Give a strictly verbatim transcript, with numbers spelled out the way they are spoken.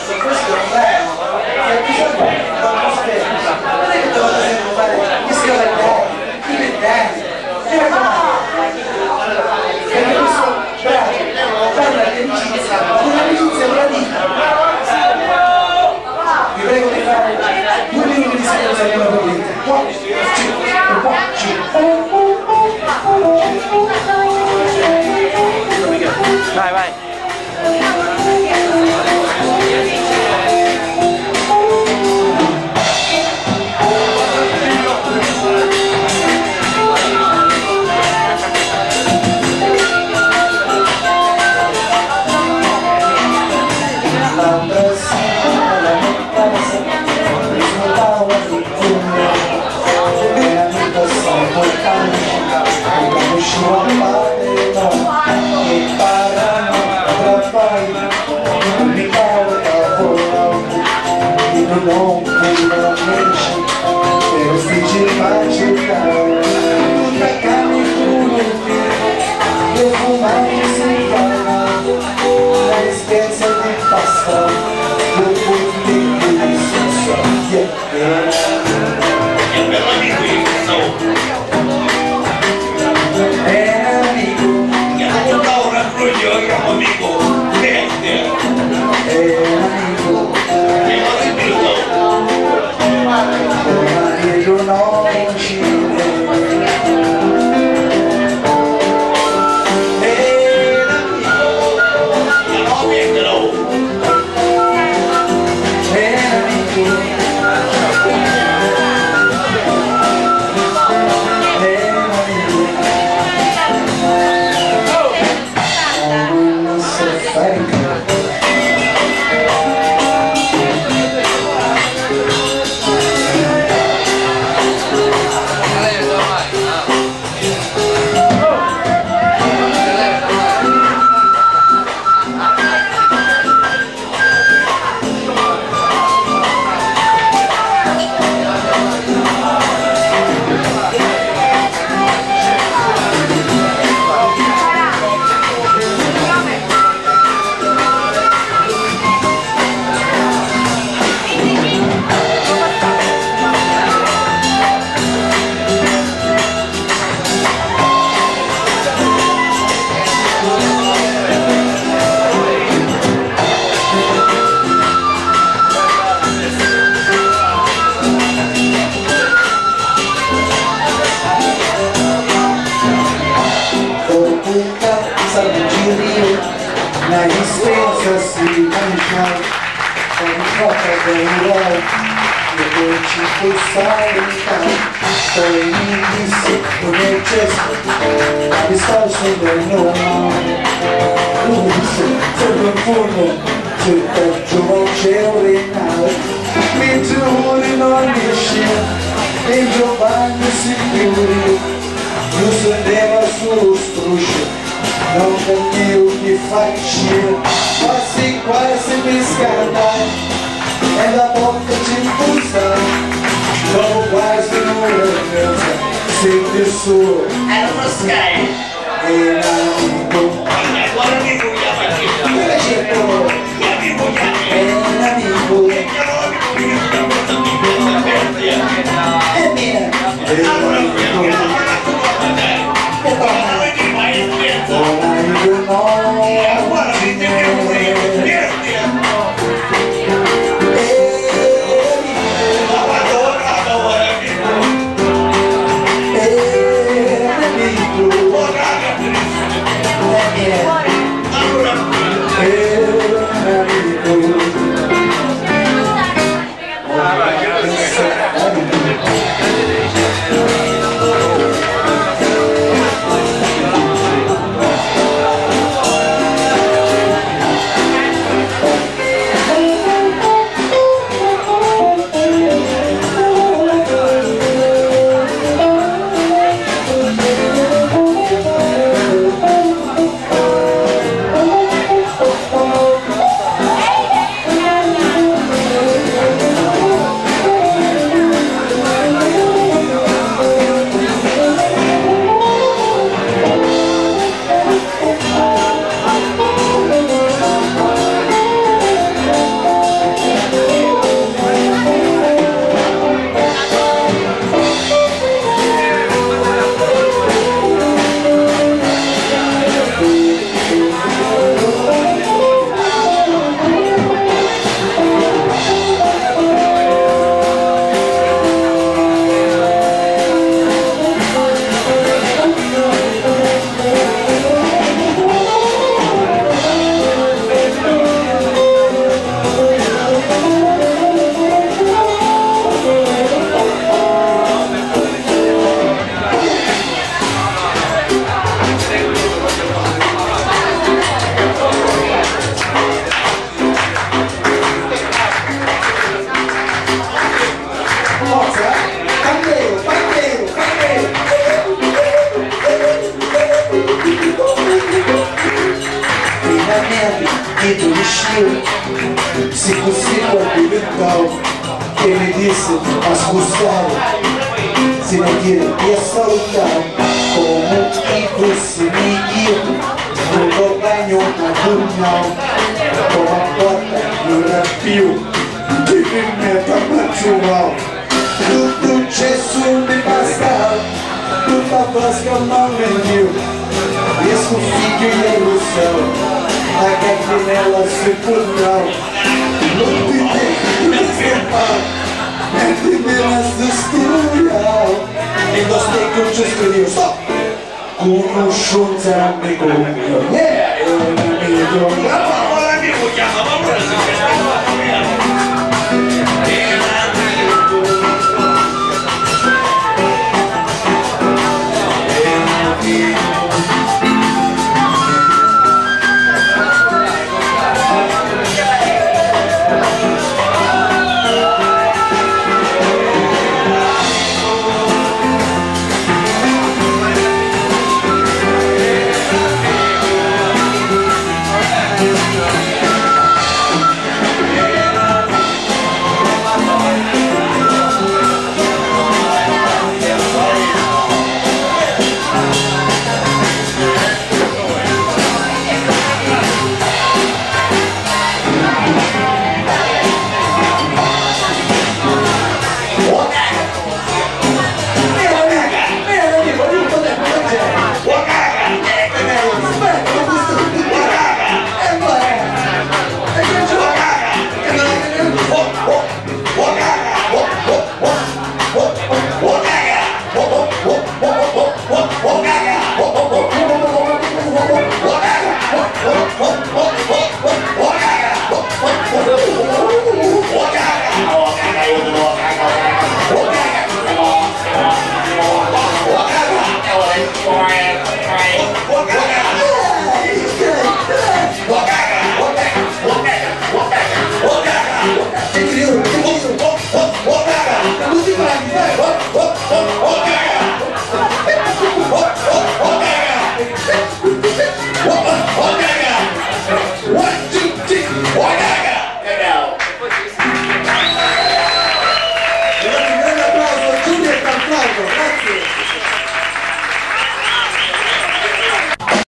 questo è un problema, che bisogna fare un spesa, non è che devo sempre fare gli scavalcati, i vent'anni, e la perché questo bravo, parla di amicizia, un'amicizia pratica. Vi prego di fare due minuti di silenzio alla mia politica. Vai, vai. Non credo amici per stigmare tutta carne pure le fumate si fanno la esperienza di pasta dopo il tempo di senso è un bello amico è un amico che non ho un raffronto io un amico è un amico io non ci na dispensa si mangia ogni volta che vuoi e ci puoi salire poi mi dissi come gesto a discorso del nome lui disse sempre in fondo c'è il peggio c'è un renale mentre ora non esce e Giovanni si chiude io sedeva sullo struscio non capivo che faccio, quasi quasi mi scalda e la bocca ci impulsa, dopo quasi un'ora e mezza, senti solo è uno sky e l'amico guarda amico dove c'è poi è un amico e mia è un amico Thank you. se così poi diventavo che mi disse a scusare se ne chiede di salutare come i prossimi io non lo bagno ma pugnao come a porta non era più che mi metta a giurare tutto c'è su mi basta tutta vasca ma meglio riesco figlio io lo so la cappella si pugnao non ti devi scappare and the minutes the studio e lo steak just with you stop conoscenza amico yeah è un amico la parola amico chiama ma ora si What